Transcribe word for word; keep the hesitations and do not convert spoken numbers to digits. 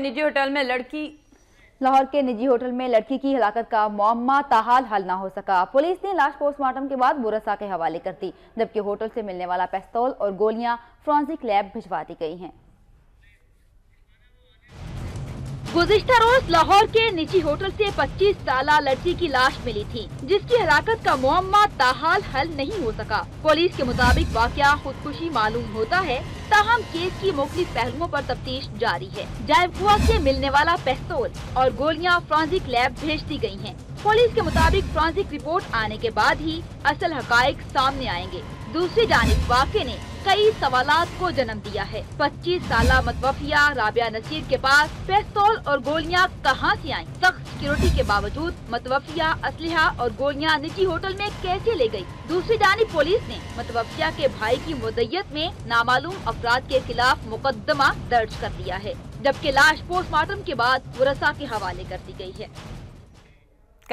निजी होटल में लड़की लाहौर के निजी होटल में लड़की की हलाकत का मुअम्मा ताहाल हल ना हो सका। पुलिस ने लाश पोस्टमार्टम के बाद बुरसा के हवाले कर दी, जबकि होटल से मिलने वाला पिस्तौल और गोलियां फोरेंसिक लैब भिजवा दी गई हैं। गुज़िश्ता रोज लाहौर के निजी होटल से पच्चीस साला लड़की की लाश मिली थी, जिसकी हलाकत का मुअम्मा ताहाल हल नहीं हो सका। पुलिस के मुताबिक वाकया खुदकुशी मालूम होता है, ताहम केस की मुख्तलिफ पहलुओं पर तफ्तीश जारी है। जायफुआ से मिलने वाला पिस्तौल और गोलियां फोरेंसिक लैब भेज दी गई हैं। पुलिस के मुताबिक फोरेंसिक रिपोर्ट आने के बाद ही असल हकायक सामने आएंगे। दूसरी जानिब वाक़े ने कई सवालात को जन्म दिया है। पच्चीस साला मतवफिया राबिया नसीर के पास पिस्तौल और गोलियां कहां से आईं? सख्त सिक्योरिटी के बावजूद मतवफिया असलहा और गोलियां निजी होटल में कैसे ले गई? दूसरी जानिब पुलिस ने मतवफिया के भाई की मुद्दत में नामालूम अफराद के खिलाफ मुकदमा दर्ज कर दिया है, जबकि लाश पोस्टमार्टम के बाद वरसा के हवाले कर दी गई है।